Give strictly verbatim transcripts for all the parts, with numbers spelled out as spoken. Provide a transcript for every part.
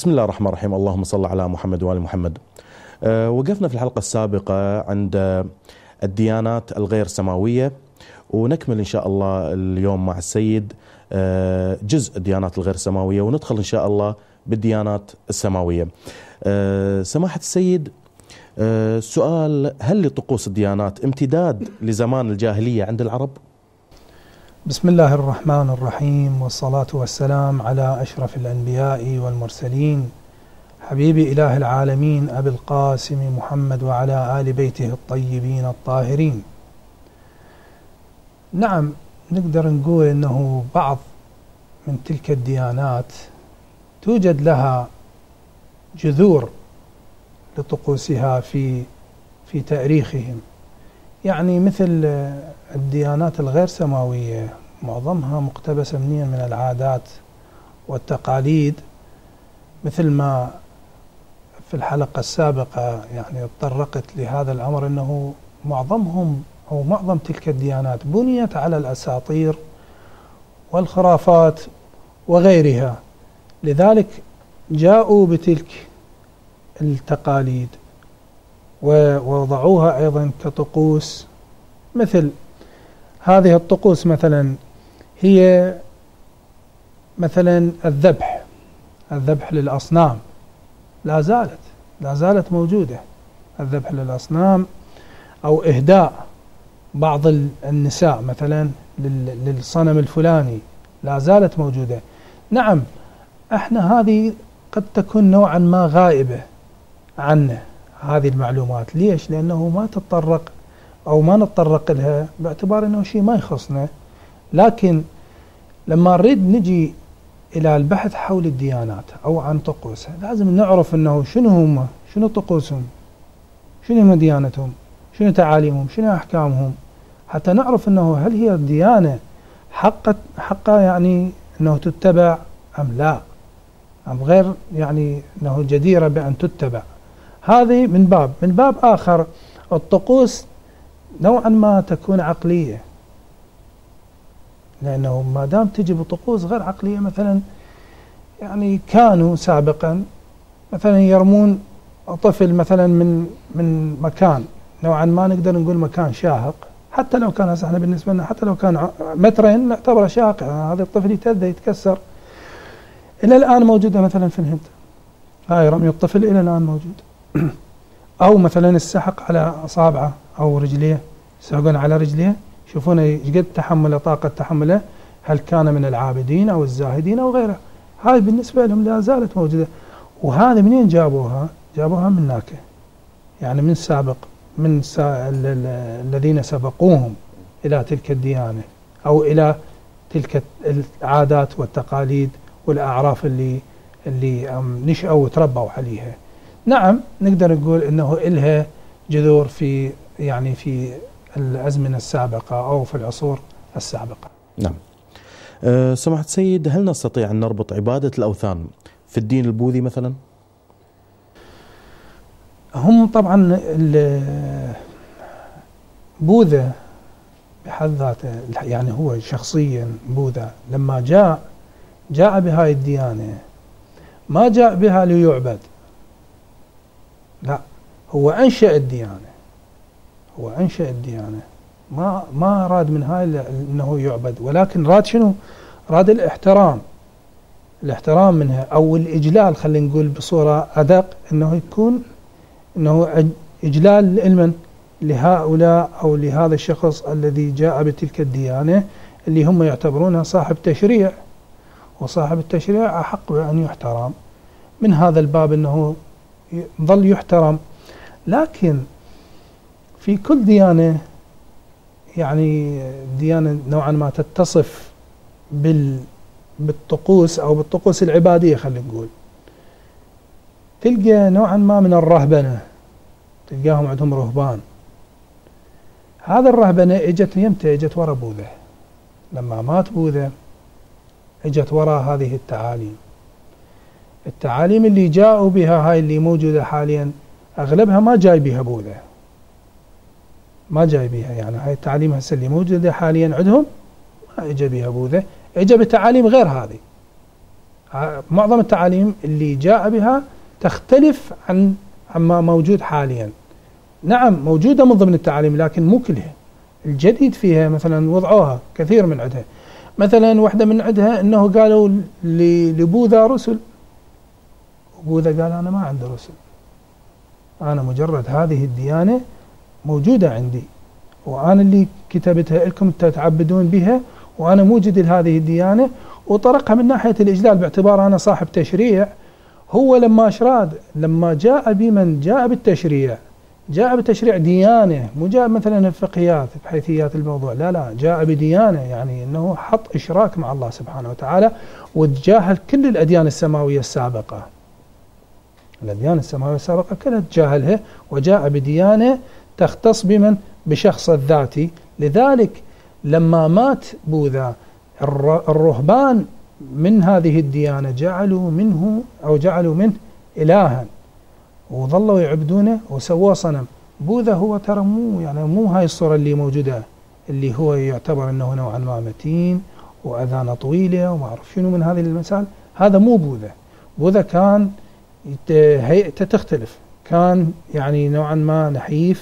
بسم الله الرحمن الرحيم. اللهم صل على محمد وآل محمد. أه وقفنا في الحلقة السابقة عند الديانات الغير سماوية، ونكمل إن شاء الله اليوم مع السيد أه جزء الديانات الغير سماوية، وندخل إن شاء الله بالديانات السماوية. أه سماحة السيد، أه سؤال: هل لطقوس الديانات امتداد لزمان الجاهلية عند العرب؟ بسم الله الرحمن الرحيم، والصلاة والسلام على أشرف الأنبياء والمرسلين، حبيب إله العالمين أبي القاسم محمد وعلى آل بيته الطيبين الطاهرين. نعم، نقدر نقول أنه بعض من تلك الديانات توجد لها جذور لطقوسها في في تاريخهم، يعني مثل الديانات الغير سماوية معظمها مقتبسة من العادات والتقاليد، مثل ما في الحلقة السابقة يعني تطرقت لهذا الأمر، أنه معظمهم أو معظم تلك الديانات بنيت على الأساطير والخرافات وغيرها، لذلك جاءوا بتلك التقاليد ووضعوها أيضا كطقوس. مثل هذه الطقوس مثلا هي مثلا الذبح الذبح للأصنام، لا زالت لا زالت موجودة. الذبح للأصنام أو إهداء بعض النساء مثلا للصنم الفلاني لا زالت موجودة. نعم، احنا هذه قد تكون نوعا ما غائبة عنا هذه المعلومات. ليش؟ لأنه ما تتطرق أو ما نتطرق لها باعتبار أنه شيء ما يخصنا، لكن لما نريد نجي إلى البحث حول الديانات أو عن طقوسها لازم نعرف أنه شنو هم، شنو طقوسهم، شنو هم ديانتهم، شنو تعاليمهم، شنو أحكامهم، حتى نعرف أنه هل هي الديانة حقا حقا يعني أنه تتبع أم لا، أم غير يعني أنه جديرة بأن تتبع. هذه من باب من باب آخر الطقوس نوعا ما تكون عقلية، لأنه ما دام تجي بطقوس غير عقلية، مثلا يعني كانوا سابقا مثلا يرمون طفل مثلا من من مكان نوعا ما نقدر نقول مكان شاهق، حتى لو كان احنا بالنسبة لنا حتى لو كان مترين نعتبره شاهق، هذا الطفل يتأذى يتكسر. إلى الآن موجودة مثلا في الهند، هاي رمي الطفل إلى الآن موجود. أو مثلا السحق على أصابعه أو رجليه، يسحقون على رجليه، يشوفون ايش قد تحمله، طاقة تحمله، هل كان من العابدين أو الزاهدين أو غيره. هاي بالنسبة لهم لا زالت موجودة. وهذا منين جابوها؟ جابوها من ناكه، يعني من سابق، من سا... الذين سبقوهم إلى تلك الديانة أو إلى تلك العادات والتقاليد والأعراف اللي اللي نشأوا وتربوا عليها. نعم، نقدر نقول إنه إلها جذور في يعني في الأزمنة السابقة أو في العصور السابقة. نعم. أه سماحة السيد، هل نستطيع أن نربط عبادة الأوثان في الدين البوذي مثلا؟ هم طبعا بوذا بحد ذاته، يعني هو شخصيا بوذا لما جاء جاء بهاي الديانة ما جاء بها ليعبد، لا، هو أنشأ الديانة هو أنشأ الديانة ما ما أراد من هاي أنه يعبد، ولكن راد شنو؟ راد الاحترام الاحترام منها أو الإجلال، خلينا نقول بصورة أدق، أنه يكون أنه إجلال لمن؟ لهؤلاء أو لهذا الشخص الذي جاء بتلك الديانة اللي هم يعتبرونها صاحب تشريع، وصاحب التشريع أحق بأن يحترم. من هذا الباب أنه ظل يحترم. لكن في كل ديانة يعني ديانة نوعا ما تتصف بال بالطقوس أو بالطقوس العبادية، خلينا نقول، تلقى نوعا ما من الرهبنة، تلقاهم عندهم رهبان. هذا الرهبنة اجت يمتى؟ اجت ورا بوذا، لما مات بوذا اجت ورا هذه التعاليم. التعاليم اللي جاءوا بها هاي اللي موجودة حاليا أغلبها ما جاي بها بوذا، ما جاي بها، يعني هاي التعاليم هسه اللي موجودة حاليا عندهم ما اجى بها بوذا، اجى بتعاليم غير هذه. معظم التعاليم اللي جاء بها تختلف عن عما موجود حاليا. نعم موجودة من ضمن التعاليم لكن مو كلها، الجديد فيها مثلا وضعوها كثير من عندها. مثلا واحدة من عندها انه قالوا لبوذا رسل، وبوذا قال انا ما عندي رسل، انا مجرد هذه الديانة موجودة عندي وانا اللي كتبتها لكم تتعبدون بها، وانا موجد لهذه الديانة، وطرقها من ناحية الاجلال باعتبار انا صاحب تشريع. هو لما اشراد لما جاء بمن جاء بالتشريع جاء بتشريع ديانة، مو جاء مثلا الفقهيات بحيثيات الموضوع، لا لا جاء بديانة، يعني انه حط اشراك مع الله سبحانه وتعالى وتجاهل كل الاديان السماوية السابقة. الاديان السماوية السابقة كلها تجاهلها وجاء بديانة تختص بمن بشخص الذاتي. لذلك لما مات بوذا الرهبان من هذه الديانة جعلوا منه أو جعلوا منه إلها وظلوا يعبدونه وسووا صنم. بوذا هو ترى مو يعني مو هاي الصورة اللي موجودة، اللي هو يعتبر أنه نوعا ما متين وأذانه طويلة وما أعرف شنو من هذه المسائل. هذا مو بوذا. بوذا كان هيئته تختلف، كان يعني نوعا ما نحيف،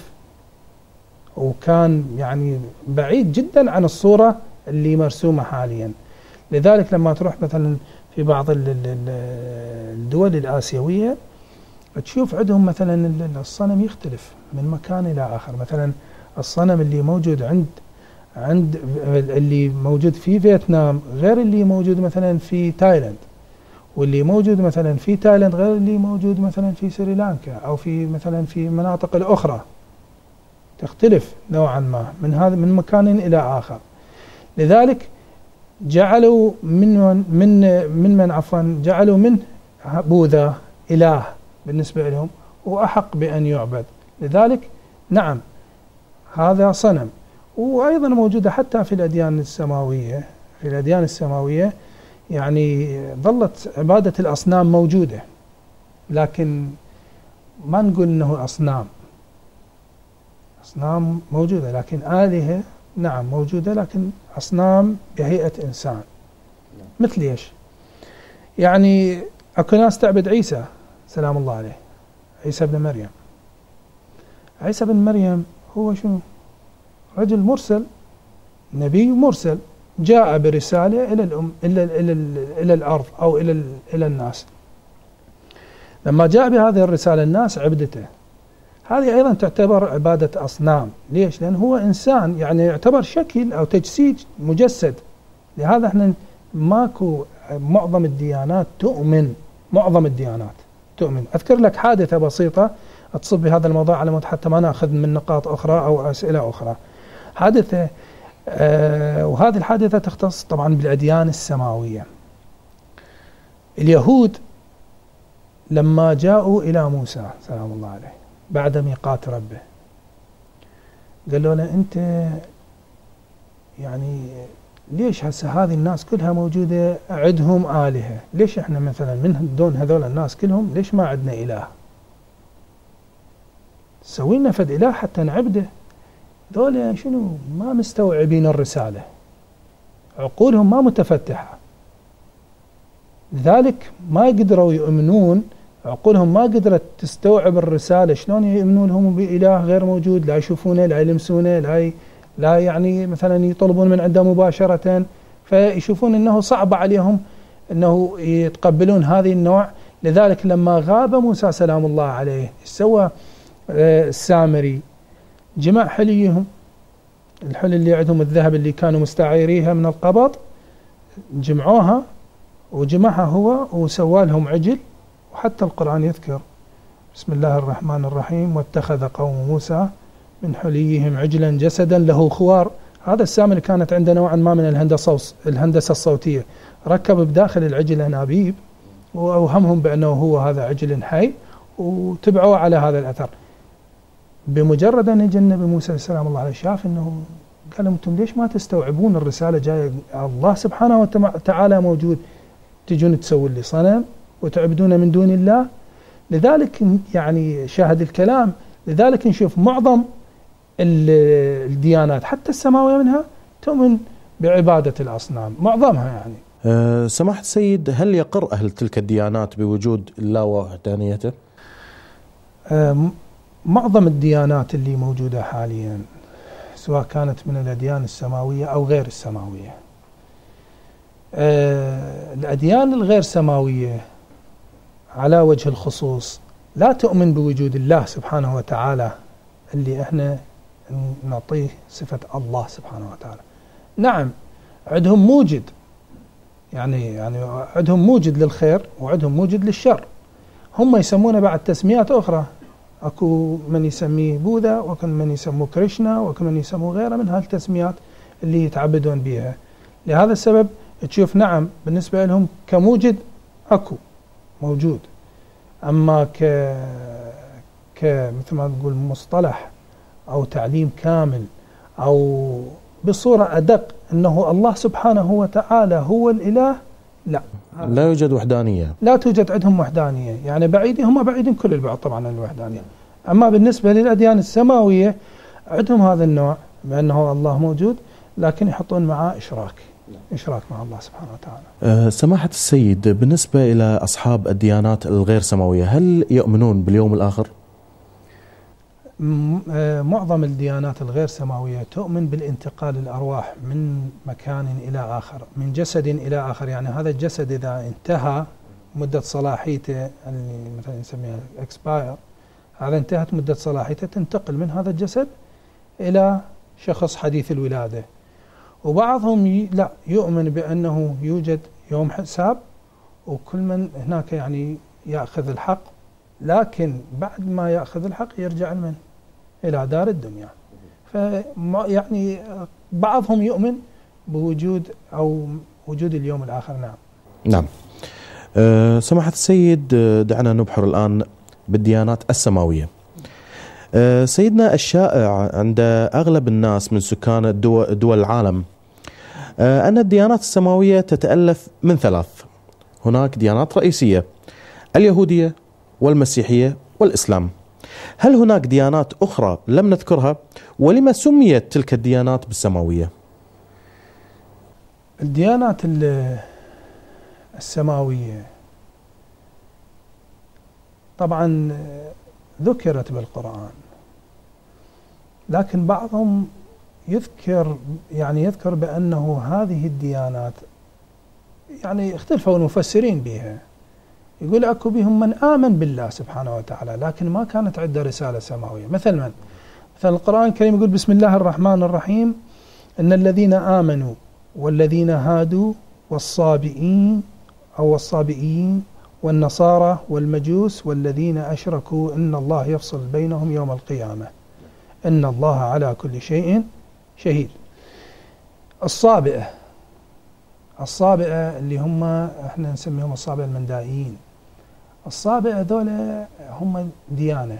وكان يعني بعيد جدا عن الصورة اللي مرسومة حاليا. لذلك لما تروح مثلا في بعض الدول الآسيوية تشوف عندهم مثلا الصنم يختلف من مكان إلى آخر. مثلا الصنم اللي موجود عند عند اللي موجود في فيتنام غير اللي موجود مثلا في تايلاند، واللي موجود مثلا في تايلاند غير اللي موجود مثلا في سريلانكا أو في مثلا في مناطق الأخرى، تختلف نوعا ما من هذا من مكان إلى آخر. لذلك جعلوا من من من من عفوا جعلوا من بوذا إله بالنسبة لهم وأحق بأن يعبد. لذلك نعم هذا صنم. وأيضا موجودة حتى في الأديان السماوية، في الأديان السماوية يعني ظلت عبادة الأصنام موجودة، لكن ما نقول أنه أصنام أصنام موجودة، لكن آلهة نعم موجودة، لكن أصنام بهيئة إنسان. مثل إيش؟ يعني أكو ناس تعبد عيسى سلام الله عليه، عيسى بن مريم. عيسى بن مريم هو شنو؟ رجل مرسل، نبي مرسل جاء برسالة إلى الأم إلى إلى إلى الأرض أو إلى إلى الناس. لما جاء بهذه الرسالة الناس عبدته. هذه أيضا تعتبر عبادة أصنام. ليش؟ لأن هو إنسان، يعني يعتبر شكل أو تجسيد مجسد. لهذا احنا ماكو معظم الديانات تؤمن معظم الديانات تؤمن. أذكر لك حادثة بسيطة تصب بهذا الموضوع على مود حتى ما نأخذ من نقاط أخرى أو أسئلة أخرى. حادثة آه وهذه الحادثة تختص طبعا بالأديان السماوية. اليهود لما جاءوا إلى موسى سلام الله عليه بعد ميقات ربه قالوا له أنت يعني ليش هسه هذه الناس كلها موجودة عندهم آلهة، ليش احنا مثلا من دون هذول الناس كلهم ليش ما عندنا إله؟ سوي لنا فد إله حتى نعبده. ذولا شنو ما مستوعبين الرسالة، عقولهم ما متفتحة، لذلك ما قدروا يؤمنون. عقولهم ما قدرت تستوعب الرسالة. شلون يؤمنون هم بإله غير موجود، لا يشوفونه لا يلمسونه لا لا يعني مثلا يطلبون من عنده مباشرة، فيشوفون أنه صعب عليهم أنه يتقبلون هذه النوع. لذلك لما غاب موسى سلام الله عليه سوى السامري جمع حليهم، الحل اللي عندهم الذهب اللي كانوا مستعيريها من القبط، جمعوها وجمعها هو وسوى لهم عجل. وحتى القرآن يذكر بسم الله الرحمن الرحيم واتخذ قوم موسى من حليهم عجلا جسدا له خوار. هذا السامري كانت عنده نوعا ما من الهندسة الهندسة الصوتية، ركب بداخل العجل أنابيب وأوهمهم بأنه هو هذا عجل حي وتبعوا على هذا الأثر. بمجرد أن يجي النبي موسى سلام الله عليه شاف أنه قال أنتم ليش ما تستوعبون الرسالة جاية، الله سبحانه وتعالى موجود، تجون تسوون لي صنم وتعبدون من دون الله. لذلك يعني شاهد الكلام. لذلك نشوف معظم الديانات حتى السماوية منها تؤمن بعبادة الأصنام، معظمها يعني. أه سماحة السيد، هل يقر أهل تلك الديانات بوجود الله ووحدانيته؟ أه معظم الديانات اللي موجودة حاليا سواء كانت من الأديان السماوية أو غير السماوية، أه الأديان الغير سماوية على وجه الخصوص لا تؤمن بوجود الله سبحانه وتعالى اللي احنا نعطيه صفة الله سبحانه وتعالى. نعم عندهم موجد، يعني يعني عندهم موجد للخير وعندهم موجد للشر، هم يسمونه بعد تسميات أخرى، أكو من يسميه بوذا وكم من يسموه كريشنا وكم من يسموه غيره من هالتسميات اللي يتعبدون بها. لهذا السبب تشوف نعم بالنسبة لهم كموجد أكو موجود، أما ك ك مثل ما تقول مصطلح أو تعليم كامل أو بصورة أدق أنه الله سبحانه وتعالى هو الإله، لا لا يوجد وحدانية، لا توجد عندهم وحدانية، يعني بعيدين، هم بعيدين كل البعض طبعا عن الوحدانية. أما بالنسبة للأديان السماوية عندهم هذا النوع بأنه الله موجود، لكن يحطون معاه إشراك إشراك مع الله سبحانه وتعالى. أه سماحة السيد، بالنسبة إلى أصحاب الديانات الغير سماوية هل يؤمنون باليوم الآخر؟ معظم الديانات الغير سماوية تؤمن بالانتقال الأرواح من مكان إلى آخر، من جسد إلى آخر، يعني هذا الجسد إذا انتهى مدة صلاحيته اللي مثلا نسميها اكسباير، هذا انتهت مدة صلاحيته تنتقل من هذا الجسد إلى شخص حديث الولادة. وبعضهم ي... لا يؤمن بأنه يوجد يوم حساب وكل من هناك يعني يأخذ الحق، لكن بعد ما يأخذ الحق يرجع من إلى دار الدنيا. فيعني بعضهم يؤمن بوجود أو وجود اليوم الآخر. نعم نعم. أه سماحة السيد، دعنا نبحر الآن بالديانات السماوية. أه سيدنا، الشائع عند أغلب الناس من سكان الدول, دول العالم أه أن الديانات السماوية تتألف من ثلاث. هناك ديانات رئيسية: اليهودية والمسيحية والإسلام. هل هناك ديانات أخرى لم نذكرها؟ ولما سميت تلك الديانات بالسماوية؟ الديانات السماوية طبعا ذكرت بالقرآن، لكن بعضهم يذكر يعني يذكر بأنه هذه الديانات يعني اختلفوا المفسرين بها، يقول أكو بهم من آمن بالله سبحانه وتعالى لكن ما كانت عنده رسالة سماوية. مثل من؟ مثل القرآن الكريم يقول بسم الله الرحمن الرحيم: إن الذين آمنوا والذين هادوا والصابئين أو والصابئين والنصارى والمجوس والذين أشركوا إن الله يفصل بينهم يوم القيامة إن الله على كل شيء شهيد. الصابئة الصابئة اللي هم احنا نسميهم الصابئة المندائيين، الصابئة ذولا هم ديانة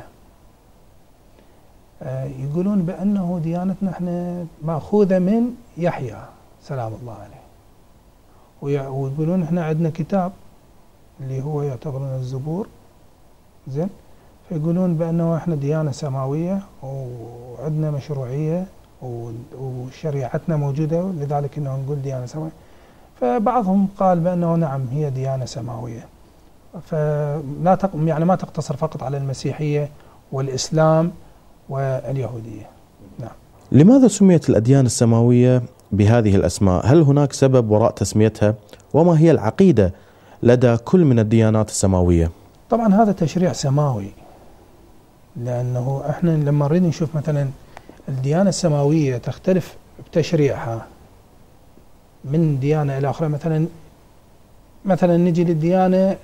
آه يقولون بأنه ديانتنا احنا مأخوذة من يحيى سلام الله عليه، ويقولون احنا عندنا كتاب اللي هو يعتبرون الزبور، زين، فيقولون بأنه احنا ديانة سماوية وعندنا مشروعية وشريعتنا موجودة، لذلك انه نقول ديانة سماوية. فبعضهم قال بأنه نعم هي ديانة سماوية، فلا تق... يعني ما تقتصر فقط على المسيحية والإسلام واليهودية. نعم. لماذا سميت الأديان السماوية بهذه الأسماء؟ هل هناك سبب وراء تسميتها؟ وما هي العقيدة لدى كل من الديانات السماوية؟ طبعا هذا تشريع سماوي، لأنه احنا لما نريد نشوف مثلا الديانة السماوية تختلف بتشريعها من ديانة إلى أخرى. مثلا مثلا نجي للديانة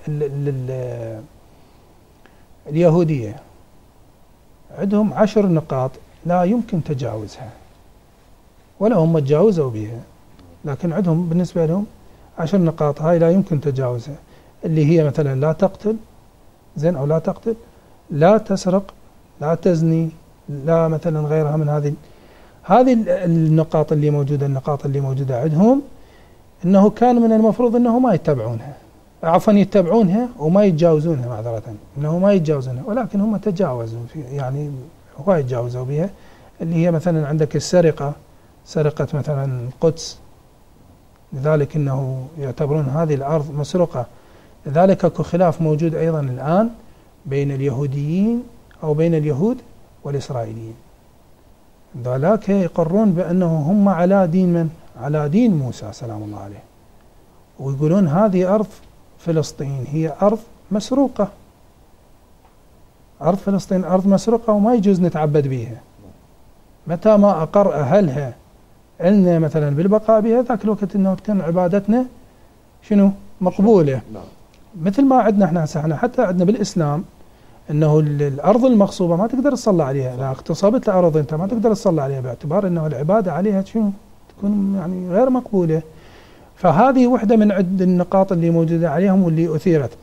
اليهودية، عندهم عشر نقاط لا يمكن تجاوزها، ولا هم تجاوزوا بها، لكن عندهم بالنسبة لهم عشر نقاط هاي لا يمكن تجاوزها، اللي هي مثلا لا تقتل، زين، أو لا تقتل، لا تسرق، لا تزني، لا مثلا غيرها من هذه هذه النقاط اللي موجودة. النقاط اللي موجودة عندهم إنه كان من المفروض إنه ما يتبعونها، عفوا يتبعونها وما يتجاوزونها، معذرة إنه ما يتجاوزونها، ولكن هم تجاوزوا في يعني هو يتجاوزوا بها، اللي هي مثلا عندك السرقة، سرقة مثلا القدس، لذلك أنه يعتبرون هذه الأرض مسروقة. لذلك اكو خلاف موجود أيضا الآن بين اليهوديين أو بين اليهود والإسرائيليين. ذلك يقرون بأنه هم على دين من؟ على دين موسى سلام الله عليه، ويقولون هذه أرض فلسطين هي أرض مسروقة، أرض فلسطين أرض مسروقة وما يجوز نتعبد بها. متى ما أقر أهلها إلنا مثلا بالبقاء بها، ذاك الوقت إنه تكون عبادتنا شنو؟ مقبولة. مثل ما عندنا احنا احنا حتى عندنا بالإسلام انه الارض المغصوبه ما تقدر تصلي عليها، اذا اغتصبت الارض انت ما تقدر تصلي عليها، باعتبار انه العباده عليها شنو؟ تكون يعني غير مقبوله. فهذه وحده من عد النقاط اللي موجوده عليهم واللي اثيرت.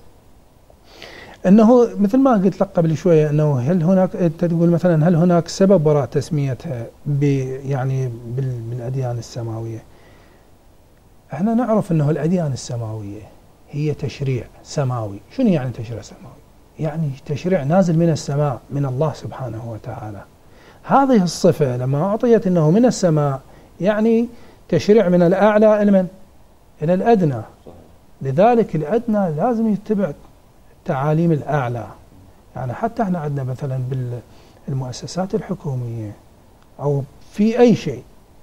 انه مثل ما قلت لك قبل شويه انه هل هناك، انت تقول مثلا هل هناك سبب وراء تسميتها ب يعني بالاديان السماويه؟ احنا نعرف انه الاديان السماويه هي تشريع سماوي. شنو يعني تشريع سماوي؟ يعني تشريع نازل من السماء من الله سبحانه وتعالى. هذه الصفة لما أعطيت أنه من السماء يعني تشريع من الأعلى إلى من؟ إلى الأدنى. لذلك الأدنى لازم يتبع التعاليم الأعلى. يعني حتى احنا عندنا مثلا بالمؤسسات الحكومية أو في أي شيء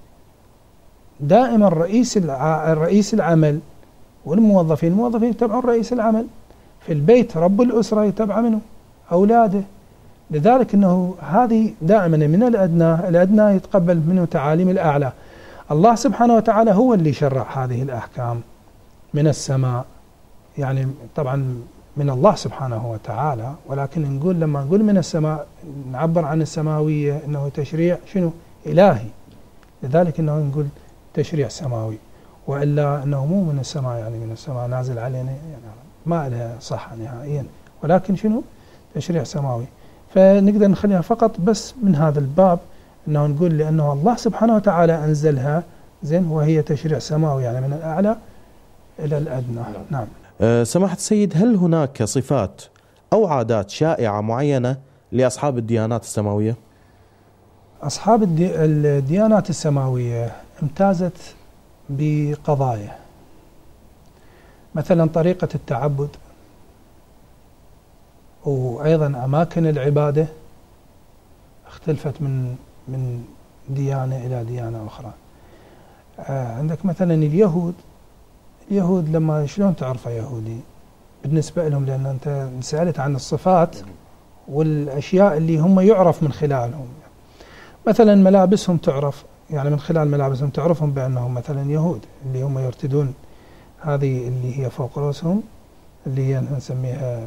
دائما رئيس الرئيس العمل والموظفين الموظفين يتبعون رئيس العمل. في البيت رب الأسرة يتبع منه أولاده. لذلك أنه هذه دائما من الأدنى، الأدنى يتقبل منه تعاليم الأعلى. الله سبحانه وتعالى هو اللي شرع هذه الأحكام من السماء، يعني طبعا من الله سبحانه وتعالى، ولكن نقول لما نقول من السماء نعبر عن السماوية أنه تشريع شنو؟ إلهي. لذلك أنه نقول تشريع سماوي، وإلا أنه مو من السماء يعني من السماء نازل علينا، يعني ما لها صحة نهائيا، ولكن شنو؟ تشريع سماوي. فنقدر نخليها فقط بس من هذا الباب، أنه نقول لأنه الله سبحانه وتعالى أنزلها زين، وهي تشريع سماوي يعني من الأعلى إلى الأدنى. نعم. أه سماحة السيد، هل هناك صفات أو عادات شائعة معينة لأصحاب الديانات السماوية؟ أصحاب الدي... الديانات السماوية امتازت بقضايا، مثلا طريقة التعبد، وأيضا أماكن العبادة اختلفت من من ديانة إلى ديانة أخرى. آه عندك مثلا اليهود، اليهود لما شلون تعرفه يهودي بالنسبة لهم؟ لأن أنت سألت عن الصفات والأشياء اللي هم يعرف من خلالهم. مثلا ملابسهم تعرف، يعني من خلال ملابسهم تعرفهم بأنهم مثلا يهود، اللي هم يرتدون هذه اللي هي فوق رؤوسهم اللي هي نسميها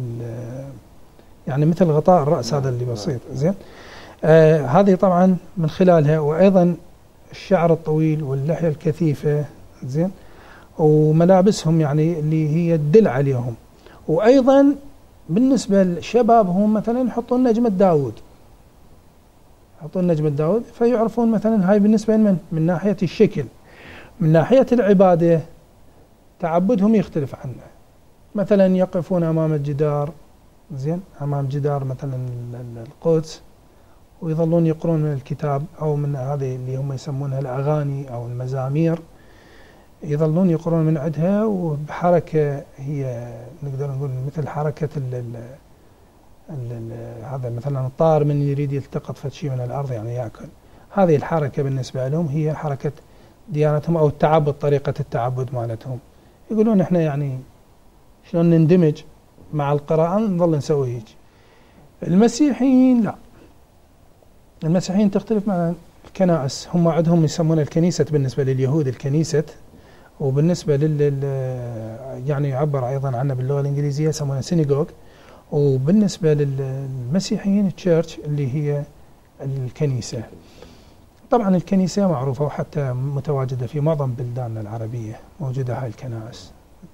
يعني مثل غطاء الرأس، هذا اللي بسيط زين. آه هذه طبعا من خلالها، وأيضا الشعر الطويل واللحية الكثيفة زين، وملابسهم يعني اللي هي تدل عليهم. وأيضا بالنسبة لشبابهم مثلا يحطون نجمة داود، يحطون نجمة داود، فيعرفون مثلا هاي بالنسبة لمن؟ من ناحية الشكل. من ناحية العبادة تعبدهم يختلف عنه. مثلا يقفون أمام الجدار زين، أمام جدار مثلا القدس، ويظلون يقرون من الكتاب أو من هذه اللي هم يسمونها الأغاني أو المزامير، يظلون يقرون من عندها، وبحركة هي نقدر نقول مثل حركة ال ال ال هذا مثلا الطائر من يريد يلتقط فشي من الأرض يعني يأكل. هذه الحركة بالنسبة لهم هي حركة ديانتهم أو التعبد، طريقة التعبد مالتهم. يقولون احنا يعني شلون نندمج مع القراءة نظل نسوي هيك. المسيحيين لا، المسيحيين تختلف مع الكنائس. هم عندهم يسمون الكنيسة بالنسبة لليهود الكنيسة، وبالنسبة لل يعني يعبر أيضا عنها باللغة الإنجليزية يسمونها سينيغوغ، وبالنسبة للمسيحيين التشيرش اللي هي الكنيسة. طبعا الكنيسة معروفة وحتى متواجدة في معظم بلداننا العربية، موجودة هاي الكنائس.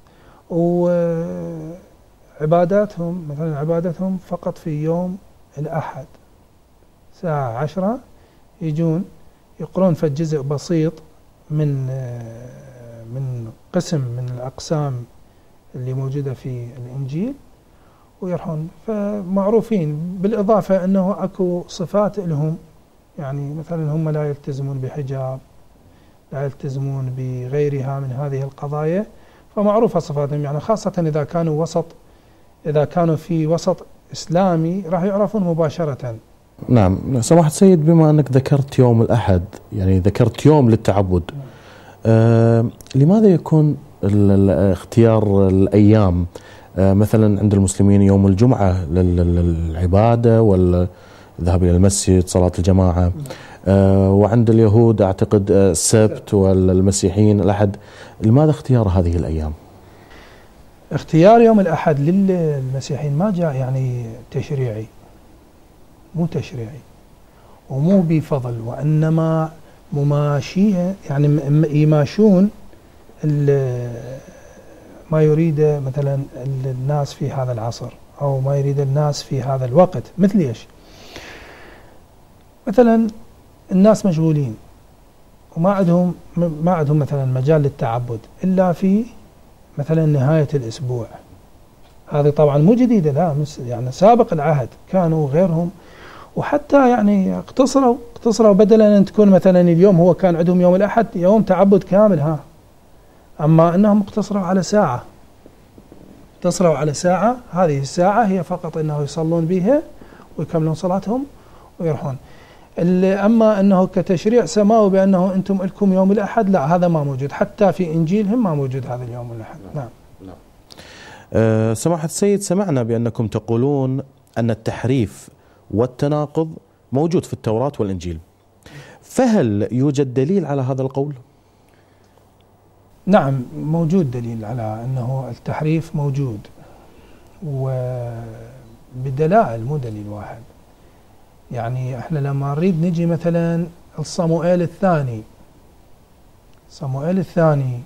وعباداتهم مثلا عبادتهم فقط في يوم الأحد الساعة عشرة يجون يقرون في جزء بسيط من من قسم من الأقسام اللي موجودة في الإنجيل ويرحون. فمعروفين بالإضافة أنه أكو صفات لهم، يعني مثلا هم لا يلتزمون بحجاب، لا يلتزمون بغيرها من هذه القضايا، فمعروفة صفاتهم، يعني خاصة إذا كانوا وسط إذا كانوا في وسط إسلامي راح يعرفون مباشرة. نعم سماحة السيد، بما أنك ذكرت يوم الأحد، يعني ذكرت يوم للتعبد، آه لماذا يكون اختيار الأيام آه مثلا عند المسلمين يوم الجمعة للعبادة والذهاب إلى المسجد صلاة الجماعة، آه وعند اليهود أعتقد السبت والمسيحيين الأحد، لماذا اختيار هذه الأيام؟ اختيار يوم الأحد للمسيحيين ما جاء يعني تشريعي، مو تشريعي ومو بفضل، وإنما مماشية، يعني يماشون ما يريد مثلا الناس في هذا العصر أو ما يريد الناس في هذا الوقت. مثل إيش؟ مثلا الناس مشغولين وما عندهم ما عندهم مثلا مجال للتعبد إلا في مثلا نهاية الأسبوع. هذه طبعا مو جديدة، لا يعني سابق العهد كانوا غيرهم، وحتى يعني اقتصروا اقتصروا بدلا أن تكون مثلا اليوم هو كان عندهم يوم الأحد يوم تعبد كامل، ها أما أنهم اقتصروا على ساعة اقتصروا على ساعة هذه الساعة هي فقط أنه يصلون بها ويكملون صلاتهم ويروحون. أما أنه كتشريع سماوي بأنه أنتم لكم يوم الأحد، لا هذا ما موجود، حتى في إنجيلهم ما موجود هذا اليوم الأحد. نعم. نعم. أه سماحة السيد، سمعنا بأنكم تقولون أن التحريف والتناقض موجود في التوراة والإنجيل، فهل يوجد دليل على هذا القول؟ نعم موجود دليل على أنه التحريف موجود، وبدلائل مو دليل واحد. يعني احنا لما نريد نجي مثلا الصموئيل الثاني صموئيل الثاني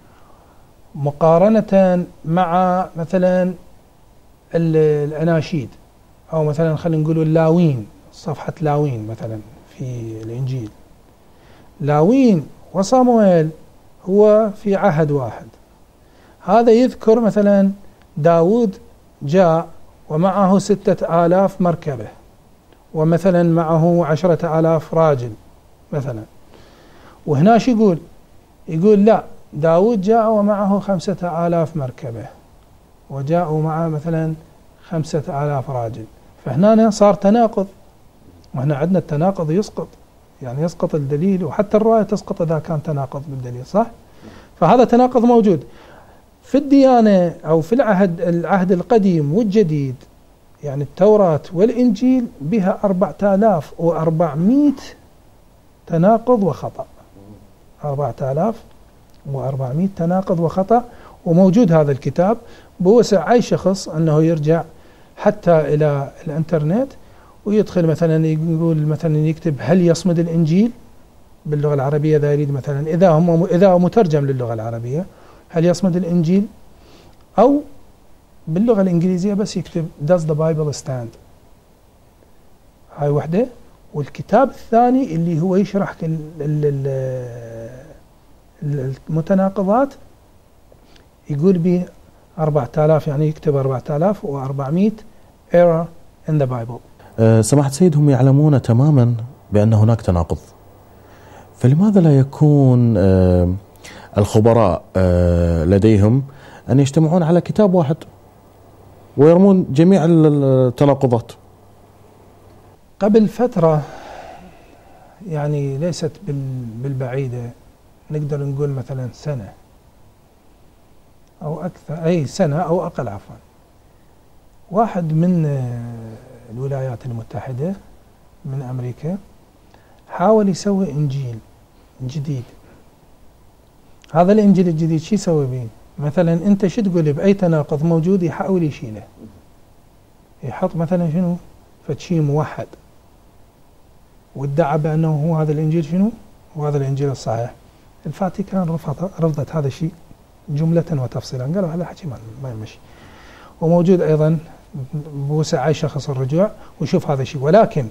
مقارنة مع مثلا الأناشيد، أو مثلا خلينا نقول اللاوين، صفحة لاوين مثلا في الإنجيل، لاوين وصموئيل هو في عهد واحد. هذا يذكر مثلا داود جاء ومعه ستة آلاف مركبة ومثلا معه عشرة آلاف راجل مثلا، وهنا شو يقول؟ يقول لا، داود جاء ومعه خمسة آلاف مركبة وجاءوا معه مثلا خمسة آلاف راجل، فهنا صار تناقض. وهنا عندنا التناقض يسقط، يعني يسقط الدليل، وحتى الرواية تسقط إذا كان تناقض بالدليل، صح؟ فهذا تناقض موجود في الديانة أو في العهد العهد القديم والجديد. يعني التوراة والإنجيل بها أربعة آلاف وأربعمائة تناقض وخطأ، أربعة آلاف وأربعمائة تناقض وخطأ، وموجود هذا الكتاب بوسع أي شخص أنه يرجع حتى إلى الإنترنت ويدخل مثلا يقول مثلا يكتب هل يصمد الإنجيل باللغة العربية إذا يريد مثلا، إذا هم إذا هو مترجم للغة العربية هل يصمد الإنجيل، أو باللغة الإنجليزية بس يكتب Does the Bible stand. هاي وحدة. والكتاب الثاني اللي هو يشرح المتناقضات يقول به أربعة آلاف، يعني يكتب أربعة آلاف وأربعمائة error in the Bible. أه سماحة سيد، هم يعلمون تماما بأن هناك تناقض، فلماذا لا يكون أه الخبراء أه لديهم أن يجتمعون على كتاب واحد ويرمون جميع التناقضات؟ قبل فترة يعني ليست بالبعيدة، نقدر نقول مثلا سنة أو أكثر، أي سنة أو أقل عفوا، واحد من الولايات المتحدة من أمريكا حاول يسوي إنجيل جديد. هذا الإنجيل الجديد شو يسوي به؟ مثلا أنت شو تقول بأي تناقض موجود يحاول يشيله، يحط مثلا شنو فتشي موحد، وادعى بأنه هو هذا الإنجيل شنو وهذا الإنجيل الصحيح. الفاتيكان رفض رفضت هذا الشيء جملة وتفصيلا، قالوا هذا حكي ما يمشي. وموجود أيضا بوسع أي شخص الرجوع وشوف هذا الشيء. ولكن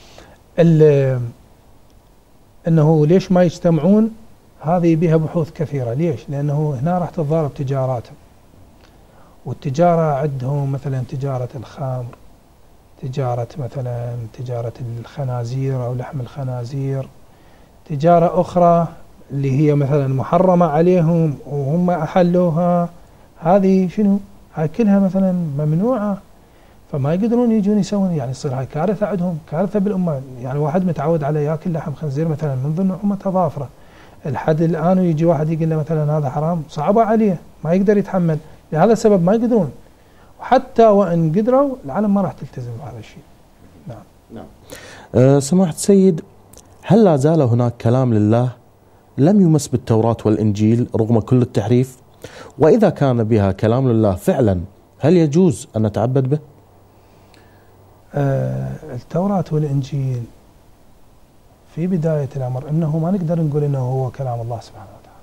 أنه ليش ما يجتمعون؟ هذه بها بحوث كثيرة. ليش؟ لأنه هنا راح تتضارب تجاراتهم، والتجارة عندهم مثلا تجارة الخمر، تجارة مثلا تجارة الخنازير أو لحم الخنازير، تجارة أخرى اللي هي مثلا محرمة عليهم وهم أحلوها، هذه شنو؟ هاي كلها مثلا ممنوعة، فما يقدرون يجون يسوون، يعني تصير هاي كارثة عندهم، كارثة بالأمة. يعني واحد متعود على ياكل لحم خنزير مثلا منذ النعومة تضافرة الحد الآن، ويجي واحد يقول له مثلا هذا حرام، صعبة عليه، ما يقدر يتحمل، لهذا السبب ما يقدرون. وحتى وإن قدروا العالم ما راح تلتزم بهذا الشيء. نعم. نعم. أه سماحة السيد، هل لا زال هناك كلام لله لم يمس بالتوراة والإنجيل رغم كل التحريف؟ وإذا كان بها كلام لله فعلا، هل يجوز أن نتعبد به؟ أه التوراة والإنجيل في بداية الأمر أنه ما نقدر نقول أنه هو كلام الله سبحانه وتعالى.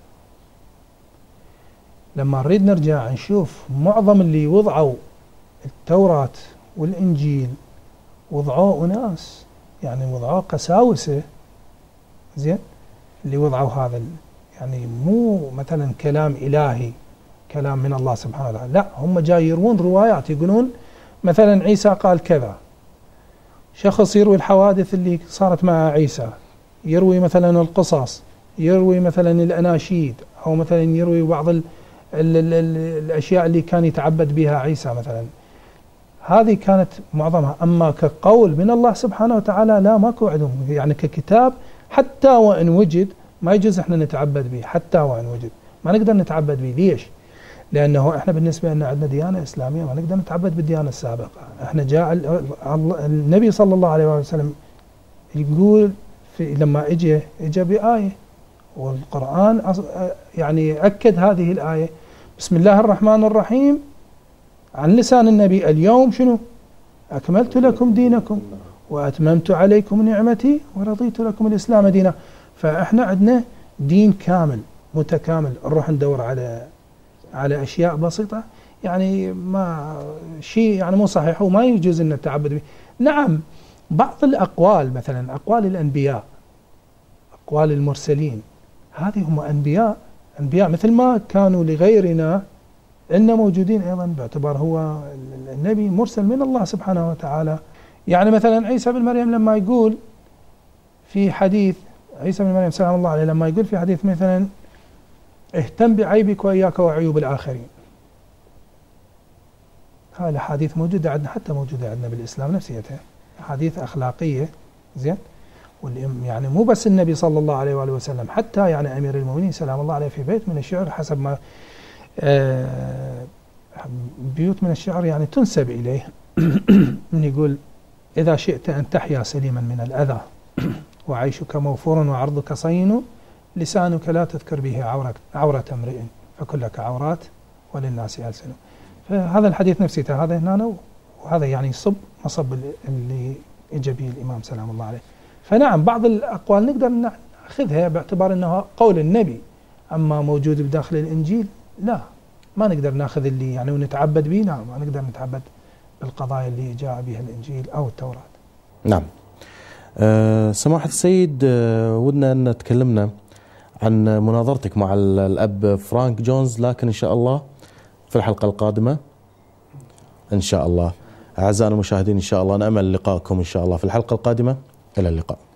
لما نريد نرجع نشوف معظم اللي وضعوا التوراة والإنجيل وضعوه أناس، يعني وضعوه قساوسة، زين، اللي وضعوا هذا، يعني مو مثلا كلام إلهي، كلام من الله سبحانه وتعالى، لا، هم جاي يروون روايات، يقولون مثلا عيسى قال كذا، شخص يروي الحوادث اللي صارت مع عيسى، يروي مثلا القصص، يروي مثلا الأناشيد، أو مثلا يروي بعض ال ال ال ال الأشياء اللي كان يتعبد بها عيسى مثلا. هذه كانت معظمها. أما كقول من الله سبحانه وتعالى لا، ماكو عندهم، يعني ككتاب حتى وإن وجد ما يجوز احنا نتعبد به، حتى وإن وجد ما نقدر نتعبد به. ليش؟ لأنه احنا بالنسبة لنا عندنا ديانة إسلامية، ما نقدر نتعبد بالديانة السابقة. احنا جاء النبي صلى الله عليه وسلم يقول في لما اجى اجى بآية، والقرآن يعني أكد هذه الآية، بسم الله الرحمن الرحيم، عن لسان النبي، اليوم شنو؟ أكملت لكم دينكم وأتممت عليكم نعمتي ورضيت لكم الإسلام دينا. فإحنا عندنا دين كامل متكامل. نروح ندور على على أشياء بسيطة يعني ما شيء يعني مو صحيح وما يجوز أن نتعبد به. نعم، بعض الأقوال مثلا أقوال الأنبياء، أقوال المرسلين، هذه هم أنبياء أنبياء مثل ما كانوا لغيرنا إن موجودين أيضا، باعتبار هو النبي مرسل من الله سبحانه وتعالى. يعني مثلا عيسى بن مريم لما يقول في حديث، عيسى بن مريم سلام الله عليه لما يقول في حديث مثلا اهتم بعيبك وإياك وعيوب الآخرين، هاي الأحاديث موجودة عندنا، حتى موجودة عندنا بالإسلام نفسيتها، أحاديث أخلاقية، زين، يعني مو بس النبي صلى الله عليه وآله وسلم، حتى يعني أمير المؤمنين سلام الله عليه في بيت من الشعر، حسب ما آه بيوت من الشعر يعني تنسب إليه من يقول إذا شئت أن تحيا سليما من الأذى وعيشك موفور وعرضك صين، لسانك لا تذكر به عورة, عورة امرئ فكلك عورات وللناس ألسن. فهذا الحديث نفسيته هذا هنا، وهذا يعني صب مصب اللي اجى به الإمام سلام الله عليه. فنعم بعض الأقوال نقدر نأخذها باعتبار أنه قول النبي، أما موجود بداخل الإنجيل لا، ما نقدر ناخذ اللي يعني ونتعبد به، نعم ما نقدر نتعبد بالقضايا اللي جاء بها الإنجيل أو التوراة. نعم. أه سماحة السيد، أه ودنا أن تكلمنا عن مناظرتك مع الأب فرانك جونز، لكن إن شاء الله في الحلقة القادمة إن شاء الله. أعزائنا المشاهدين إن شاء الله نأمل لقائكم إن شاء الله في الحلقة القادمة. إلى اللقاء.